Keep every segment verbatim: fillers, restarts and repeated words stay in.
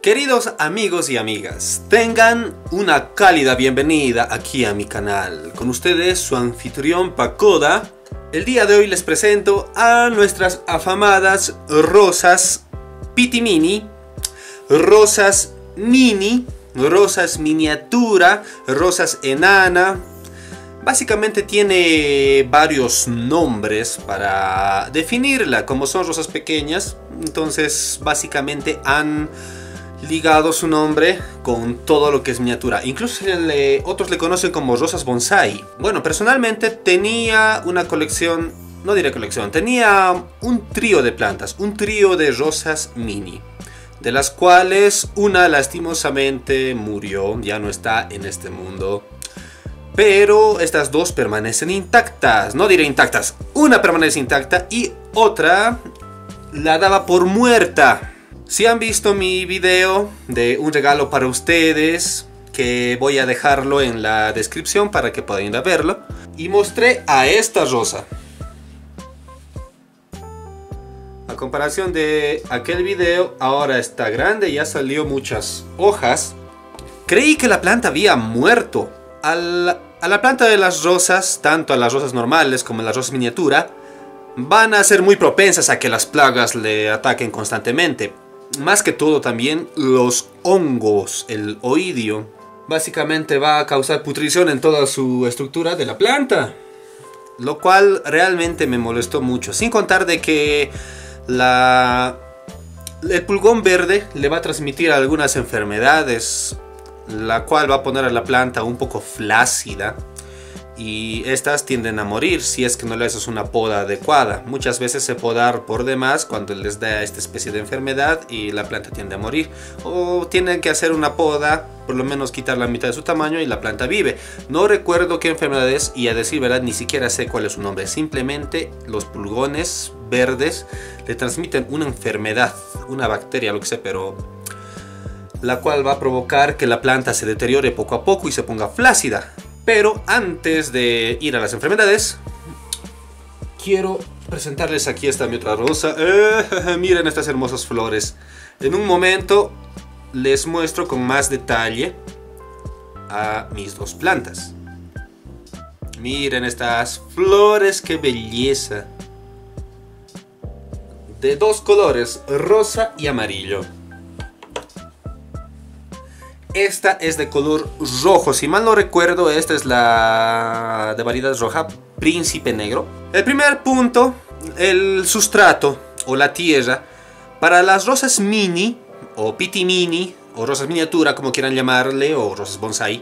Queridos amigos y amigas, tengan una cálida bienvenida aquí a mi canal. Con ustedes su anfitrión Pacoda. El día de hoy les presento a nuestras afamadas rosas Pitimini, rosas mini, rosas miniatura, rosas enana. Básicamente tiene varios nombres para definirla, como son rosas pequeñas. Entonces básicamente han ligado su nombre con todo lo que es miniatura. Incluso le, otros le conocen como rosas bonsai. Bueno, personalmente tenía una colección, no diré colección, tenía un trío de plantas, un trío de rosas mini, de las cuales una lastimosamente murió, ya no está en este mundo. Pero estas dos permanecen intactas, no diré intactas, una permanece intacta y otra la daba por muerta. Si han visto mi video de un regalo para ustedes, que voy a dejarlo en la descripción para que puedan ir a verlo, y mostré a esta rosa. A comparación de aquel video, ahora está grande, ya salió muchas hojas. Creí que la planta había muerto. Al, a la planta de las rosas, tanto a las rosas normales como a las rosas miniatura, van a ser muy propensas a que las plagas le ataquen constantemente. Más que todo también los hongos, el oidio, básicamente va a causar putrición en toda su estructura de la planta, lo cual realmente me molestó mucho. Sin contar de que la, el pulgón verde le va a transmitir algunas enfermedades, la cual va a poner a la planta un poco flácida. Y estas tienden a morir si es que no le haces una poda adecuada. Muchas veces se podar por demás cuando les da esta especie de enfermedad y la planta tiende a morir. O tienen que hacer una poda, por lo menos quitar la mitad de su tamaño y la planta vive. No recuerdo qué enfermedad es y a decir verdad ni siquiera sé cuál es su nombre. Simplemente los pulgones verdes le transmiten una enfermedad, una bacteria, lo que sé, pero la cual va a provocar que la planta se deteriore poco a poco y se ponga flácida. Pero antes de ir a las enfermedades, quiero presentarles aquí esta mi otra rosa. Eh, miren estas hermosas flores. En un momento les muestro con más detalle a mis dos plantas. Miren estas flores, qué belleza. De dos colores, rosa y amarillo. Esta es de color rojo, si mal no recuerdo, esta es la de variedad roja, príncipe negro. El primer punto, el sustrato o la tierra. Para las rosas mini, o pitimini, o rosas miniatura, como quieran llamarle, o rosas bonsai,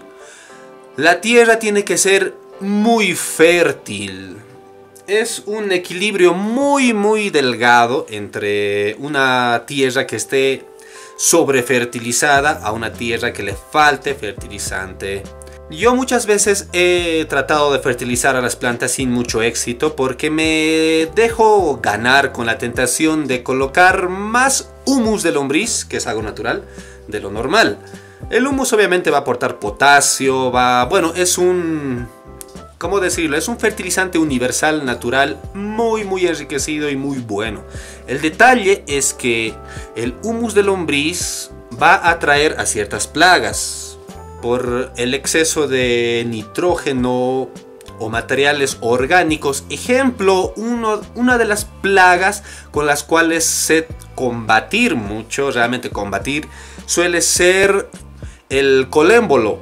la tierra tiene que ser muy fértil. Es un equilibrio muy muy delgado entre una tierra que esté sobrefertilizada a una tierra que le falte fertilizante. Yo muchas veces he tratado de fertilizar a las plantas sin mucho éxito porque me dejo ganar con la tentación de colocar más humus de lombriz, que es algo natural, de lo normal. El humus obviamente va a aportar potasio, va, bueno, es un, ¿cómo decirlo? Es un fertilizante universal, natural, muy muy enriquecido y muy bueno. El detalle es que el humus de lombriz va a atraer a ciertas plagas por el exceso de nitrógeno o materiales orgánicos. Ejemplo, uno, una de las plagas con las cuales sé combatir mucho, realmente combatir, suele ser el colémbolo.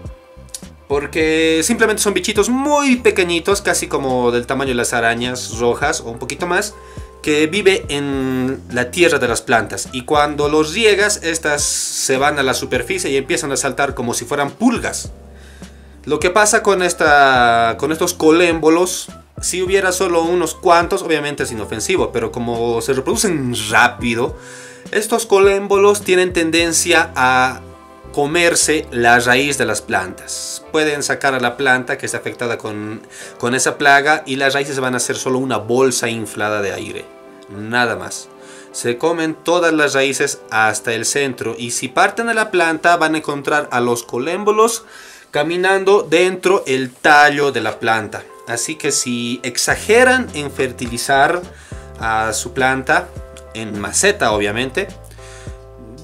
Porque simplemente son bichitos muy pequeñitos, casi como del tamaño de las arañas rojas o un poquito más, que vive en la tierra de las plantas. Y cuando los riegas, estas se van a la superficie y empiezan a saltar como si fueran pulgas. Lo que pasa con, esta, con estos colémbolos, si hubiera solo unos cuantos, obviamente es inofensivo, pero como se reproducen rápido, estos colémbolos tienen tendencia a comerse la raíz de las plantas. Pueden sacar a la planta que está afectada con, con esa plaga y las raíces van a ser solo una bolsa inflada de aire, nada más. Se comen todas las raíces hasta el centro y si parten de la planta van a encontrar a los colémbolos caminando dentro el tallo de la planta. Así que si exageran en fertilizar a su planta, en maceta obviamente,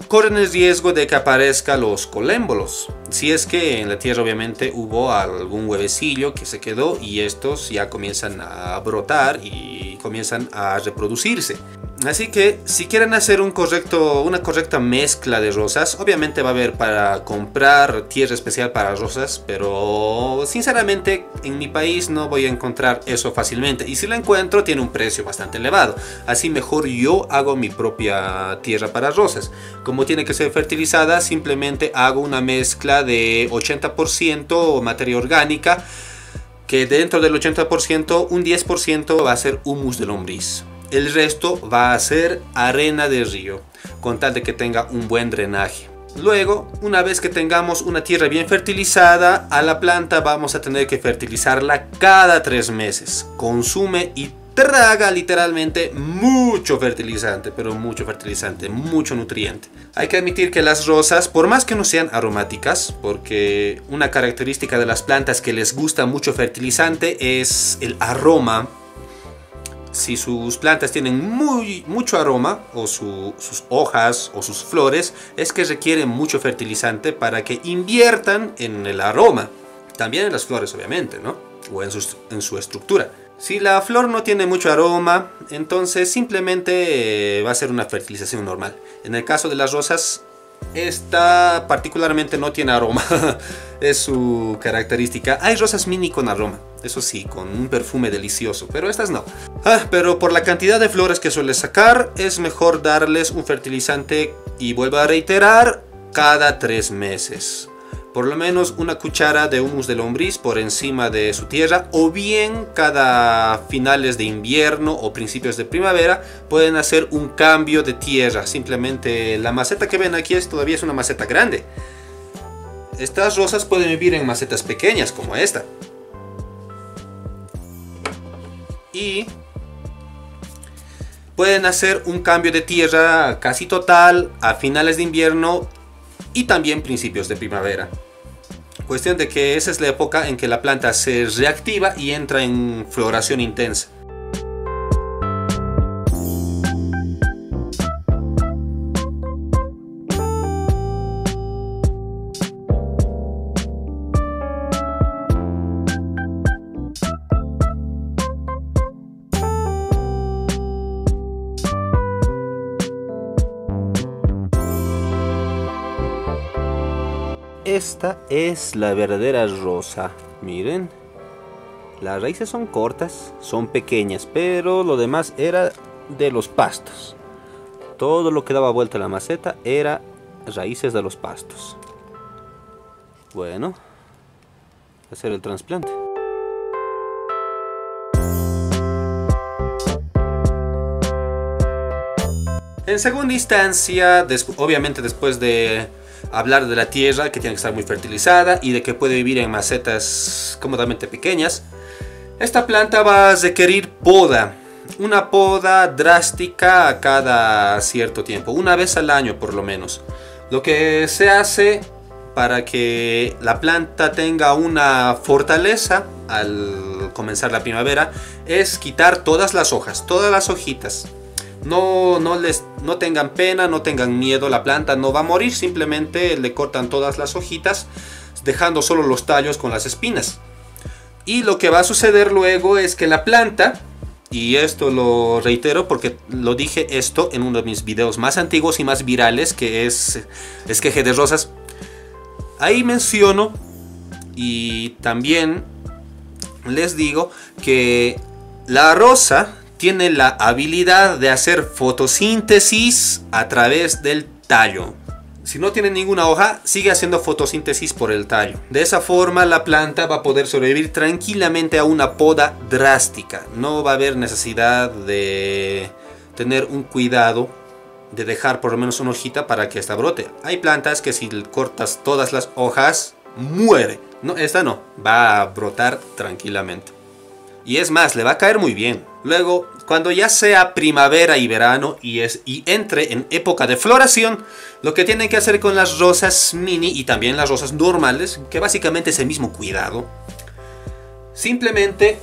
corren el riesgo de que aparezcan los colémbolos. Si es que en la tierra obviamente hubo algún huevecillo que se quedó y estos ya comienzan a brotar y comienzan a reproducirse. Así que si quieren hacer un correcto, una correcta mezcla de rosas, obviamente va a haber para comprar tierra especial para rosas, pero sinceramente en mi país no voy a encontrar eso fácilmente, y si la encuentro tiene un precio bastante elevado. Así mejor yo hago mi propia tierra para rosas. Como tiene que ser fertilizada, simplemente hago una mezcla de ochenta por ciento materia orgánica, que dentro del ochenta por ciento un diez por ciento va a ser humus de lombriz. El resto va a ser arena de río, con tal de que tenga un buen drenaje. Luego, una vez que tengamos una tierra bien fertilizada, a la planta vamos a tener que fertilizarla cada tres meses. Consume y traga literalmente mucho fertilizante, pero mucho fertilizante, mucho nutriente. Hay que admitir que las rosas, por más que no sean aromáticas, porque una característica de las plantas que les gusta mucho fertilizante es el aroma. Si sus plantas tienen muy, mucho aroma, o su, sus hojas o sus flores, es que requieren mucho fertilizante para que inviertan en el aroma. También en las flores, obviamente, ¿no? O en su, en su estructura. Si la flor no tiene mucho aroma, entonces simplemente eh, va a ser una fertilización normal. En el caso de las rosas, esta particularmente no tiene aroma. Es su característica. Hay rosas mini con aroma, eso sí, con un perfume delicioso, pero estas no. Ah, pero por la cantidad de flores que suele sacar, es mejor darles un fertilizante, y vuelvo a reiterar, cada tres meses. Por lo menos una cuchara de humus de lombriz por encima de su tierra, o bien cada finales de invierno o principios de primavera pueden hacer un cambio de tierra. Simplemente la maceta que ven aquí es, todavía es una maceta grande. Estas rosas pueden vivir en macetas pequeñas como esta. Y pueden hacer un cambio de tierra casi total a finales de invierno y también principios de primavera. Cuestión de que esa es la época en que la planta se reactiva y entra en floración intensa. Esta es la verdadera rosa. Miren, las raíces son cortas, son pequeñas, pero lo demás era de los pastos. Todo lo que daba vuelta a la maceta era raíces de los pastos. Bueno, hacer el trasplante. En segunda instancia, despu- obviamente después de hablar de la tierra, que tiene que estar muy fertilizada y de que puede vivir en macetas cómodamente pequeñas, esta planta va a requerir poda. Una poda drástica a cada cierto tiempo, una vez al año por lo menos. Lo que se hace para que la planta tenga una fortaleza al comenzar la primavera es quitar todas las hojas, todas las hojitas. No, no, les, no tengan pena, no tengan miedo, la planta no va a morir, simplemente le cortan todas las hojitas, dejando solo los tallos con las espinas. Y lo que va a suceder luego es que la planta, y esto lo reitero porque lo dije esto en uno de mis videos más antiguos y más virales, que es Esqueje de Rosas, ahí menciono y también les digo que la rosa tiene la habilidad de hacer fotosíntesis a través del tallo. Si no tiene ninguna hoja, sigue haciendo fotosíntesis por el tallo. De esa forma la planta va a poder sobrevivir tranquilamente a una poda drástica. No va a haber necesidad de tener un cuidado de dejar por lo menos una hojita para que esta brote. Hay plantas que si cortas todas las hojas, muere. No, esta no, va a brotar tranquilamente. Y es más, le va a caer muy bien. Luego, cuando ya sea primavera y verano y, es, y entre en época de floración, lo que tienen que hacer con las rosas mini y también las rosas normales, que básicamente es el mismo cuidado, simplemente,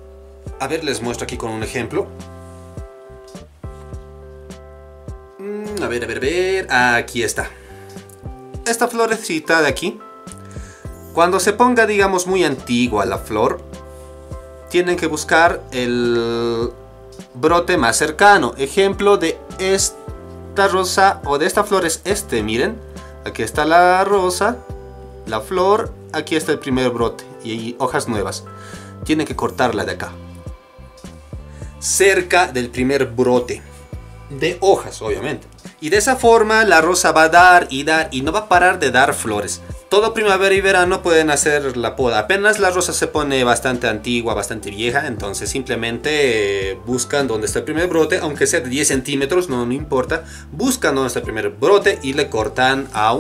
a ver, les muestro aquí con un ejemplo. a ver, a ver, a ver. Aquí está. Esta florecita de aquí, cuando se ponga, digamos, muy antigua la flor, tienen que buscar el brote más cercano. Ejemplo de esta rosa o de esta flor es este, miren. Aquí está la rosa, la flor, aquí está el primer brote y hay hojas nuevas. Tienen que cortarla de acá, cerca del primer brote de hojas, obviamente. Y de esa forma la rosa va a dar y dar y no va a parar de dar flores. Todo primavera y verano pueden hacer la poda. Apenas la rosa se pone bastante antigua, bastante vieja, entonces simplemente eh, buscan donde está el primer brote, aunque sea de diez centímetros, no, no importa. Buscan donde está el primer brote y le cortan a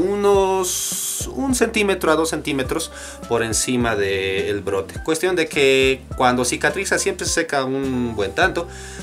unos un centímetro a dos centímetros por encima del brote. Cuestión de que cuando cicatriza siempre se seca un buen tanto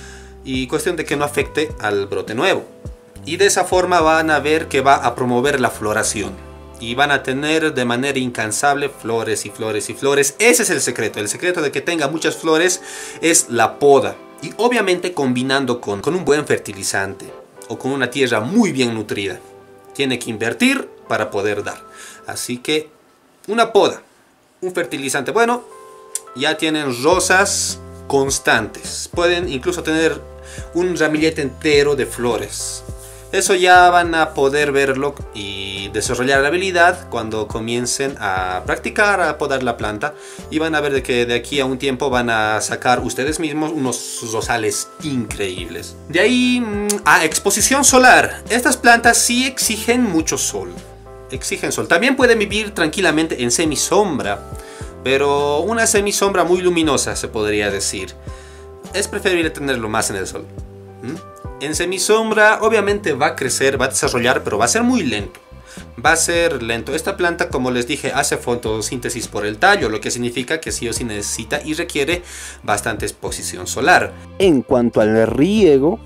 y cuestión de que no afecte al brote nuevo. Y de esa forma van a ver que va a promover la floración. Y van a tener de manera incansable flores y flores y flores. Ese es el secreto. El secreto de que tenga muchas flores es la poda. Y obviamente combinando con, con un buen fertilizante. O con una tierra muy bien nutrida. Tiene que invertir para poder dar. Así que una poda. Un fertilizante bueno. Ya tienen rosas constantes. Pueden incluso tener un ramillete entero de flores. Eso ya van a poder verlo y desarrollar la habilidad cuando comiencen a practicar a podar la planta. Y van a ver de que de aquí a un tiempo van a sacar ustedes mismos unos rosales increíbles. De ahí a exposición solar. Estas plantas sí exigen mucho sol. Exigen sol. También pueden vivir tranquilamente en semisombra. Pero una semisombra muy luminosa se podría decir. Es preferible tenerlo más en el sol. ¿Mm? En semisombra obviamente va a crecer, va a desarrollar, pero va a ser muy lento. Va a ser lento. Esta planta, como les dije, hace fotosíntesis por el tallo, lo que significa que sí o sí necesita y requiere bastante exposición solar. En cuanto al riego,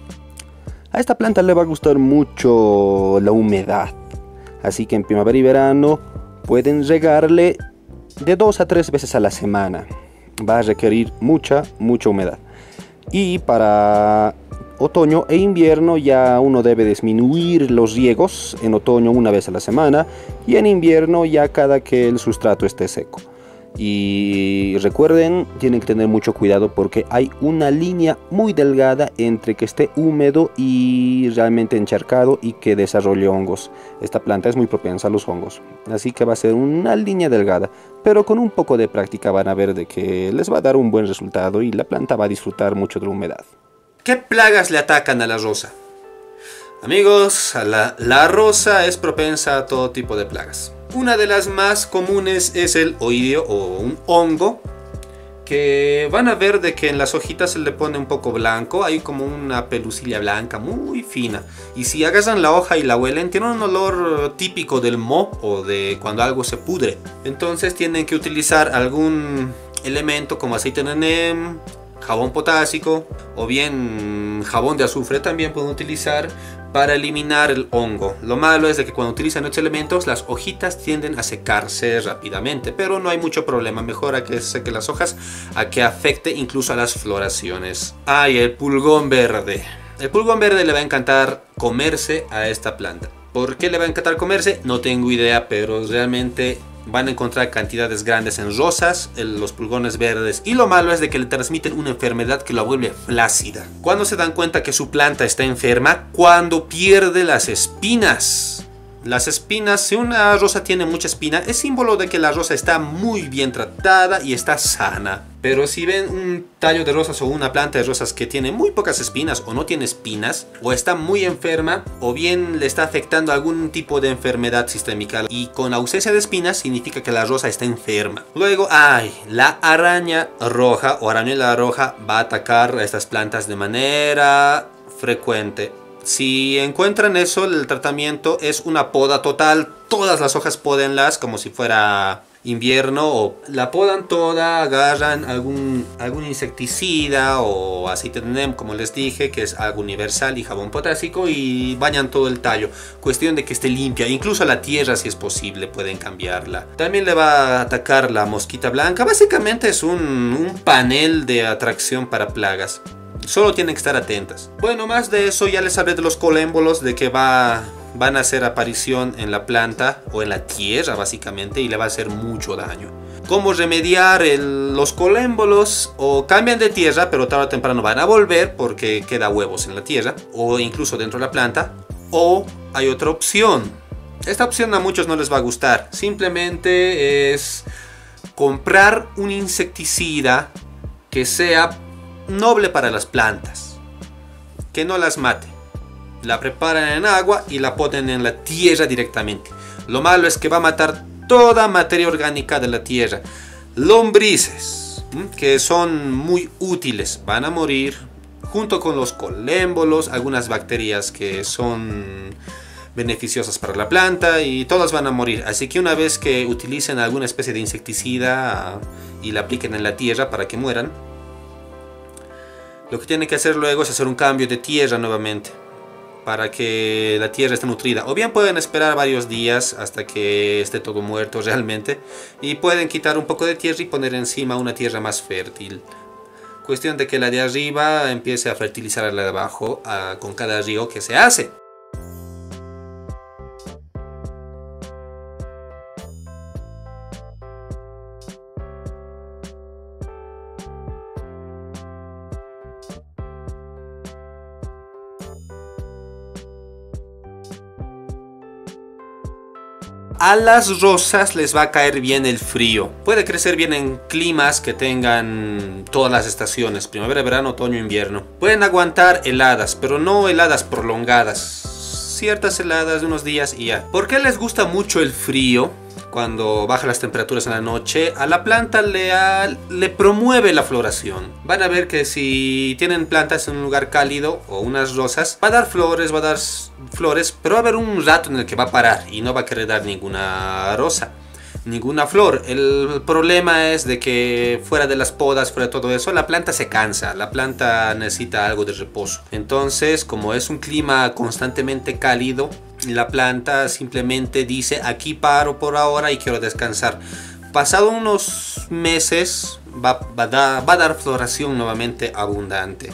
a esta planta le va a gustar mucho la humedad. Así que en primavera y verano pueden regarle de dos a tres veces a la semana. Va a requerir mucha, mucha humedad. Y para otoño e invierno ya uno debe disminuir los riegos. En otoño una vez a la semana y en invierno ya cada que el sustrato esté seco. Y recuerden, tienen que tener mucho cuidado porque hay una línea muy delgada entre que esté húmedo y realmente encharcado y que desarrolle hongos. Esta planta es muy propensa a los hongos, así que va a ser una línea delgada, pero con un poco de práctica van a ver de que les va a dar un buen resultado y la planta va a disfrutar mucho de la humedad. ¿Qué plagas le atacan a la rosa? Amigos, la, la rosa es propensa a todo tipo de plagas. Una de las más comunes es el oidio o un hongo, que van a ver de que en las hojitas se le pone un poco blanco, hay como una pelusilla blanca muy fina. Y si agarran la hoja y la huelen, tiene un olor típico del moho o de cuando algo se pudre. Entonces tienen que utilizar algún elemento como aceite de neem, jabón potásico o bien jabón de azufre también pueden utilizar para eliminar el hongo. Lo malo es de que cuando utilizan estos elementos las hojitas tienden a secarse rápidamente, pero no hay mucho problema, mejor a que seque las hojas a que afecte incluso a las floraciones. Ay, el pulgón verde. El pulgón verde le va a encantar comerse a esta planta. ¿Por qué le va a encantar comerse? No tengo idea, pero realmente van a encontrar cantidades grandes en rosas, en los pulgones verdes. Y lo malo es de que le transmiten una enfermedad que la vuelve flácida. ¿Cuándo se dan cuenta que su planta está enferma? Cuando pierde las espinas. Las espinas, si una rosa tiene mucha espina, es símbolo de que la rosa está muy bien tratada y está sana. Pero si ven un tallo de rosas o una planta de rosas que tiene muy pocas espinas o no tiene espinas, o está muy enferma, o bien le está afectando algún tipo de enfermedad sistémica, y con ausencia de espinas significa que la rosa está enferma. Luego, ay, la araña roja o arañuela roja va a atacar a estas plantas de manera frecuente. Si encuentran eso, el tratamiento es una poda total. Todas las hojas pódenlas como si fuera invierno, o la podan toda, agarran algún, algún insecticida o aceite de neem, como les dije, que es algo universal, y jabón potásico, y bañan todo el tallo. Cuestión de que esté limpia, incluso la tierra si es posible pueden cambiarla. También le va a atacar la mosquita blanca. Básicamente es un, un panel de atracción para plagas. Solo tienen que estar atentas. Bueno, más de eso ya les hablé de los colémbolos, de que va, van a hacer aparición en la planta o en la tierra básicamente y le va a hacer mucho daño. ¿Cómo remediar el, los colémbolos? O cambian de tierra, pero tarde o temprano van a volver porque queda huevos en la tierra o incluso dentro de la planta. O hay otra opción. Esta opción a muchos no les va a gustar. Simplemente es comprar un insecticida que sea noble para las plantas, que no las mate. La preparan en agua y la ponen en la tierra directamente. Lo malo es que va a matar toda materia orgánica de la tierra. Lombrices, que son muy útiles, van a morir junto con los colémbolos, algunas bacterias que son beneficiosas para la planta, y todas van a morir. Así que una vez que utilicen alguna especie de insecticida y la apliquen en la tierra para que mueran, lo que tienen que hacer luego es hacer un cambio de tierra nuevamente para que la tierra esté nutrida. O bien pueden esperar varios días hasta que esté todo muerto realmente, y pueden quitar un poco de tierra y poner encima una tierra más fértil. Cuestión de que la de arriba empiece a fertilizar a la de abajo a, con cada río que se hace. A las rosas les va a caer bien el frío. Puede crecer bien en climas que tengan todas las estaciones: primavera, verano, otoño, invierno. Pueden aguantar heladas, pero no heladas prolongadas. Ciertas heladas de unos días y ya. ¿Por qué les gusta mucho el frío? Cuando bajan las temperaturas en la noche, a la planta le, a, le promueve la floración. Van a ver que si tienen plantas en un lugar cálido o unas rosas, va a dar flores, va a dar flores, pero va a haber un rato en el que va a parar y no va a querer dar ninguna rosa, ninguna flor. El problema es de que fuera de las podas, fuera de todo eso, la planta se cansa, la planta necesita algo de reposo. Entonces, como es un clima constantemente cálido, la planta simplemente dice: aquí paro por ahora y quiero descansar. Pasado unos meses va, va, da, va a dar floración nuevamente abundante.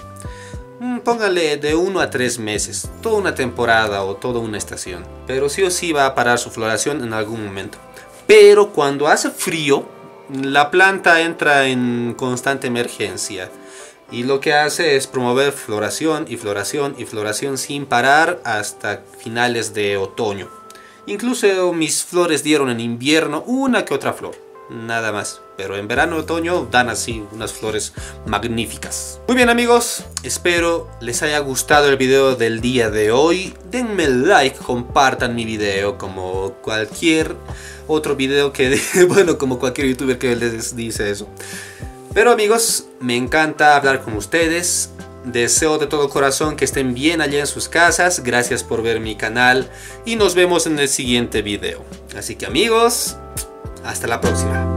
Póngale de uno a tres meses, toda una temporada o toda una estación. Pero sí o sí va a parar su floración en algún momento. Pero cuando hace frío, la planta entra en constante emergencia. Y lo que hace es promover floración y floración y floración sin parar hasta finales de otoño. Incluso mis flores dieron en invierno una que otra flor, nada más. Pero en verano y otoño dan así unas flores magníficas. Muy bien amigos, espero les haya gustado el video del día de hoy. Denme like, compartan mi video como cualquier otro video que... bueno, como cualquier youtuber que les dice eso. Pero amigos, me encanta hablar con ustedes. Deseo de todo corazón que estén bien allá en sus casas. Gracias por ver mi canal y nos vemos en el siguiente video. Así que amigos, hasta la próxima.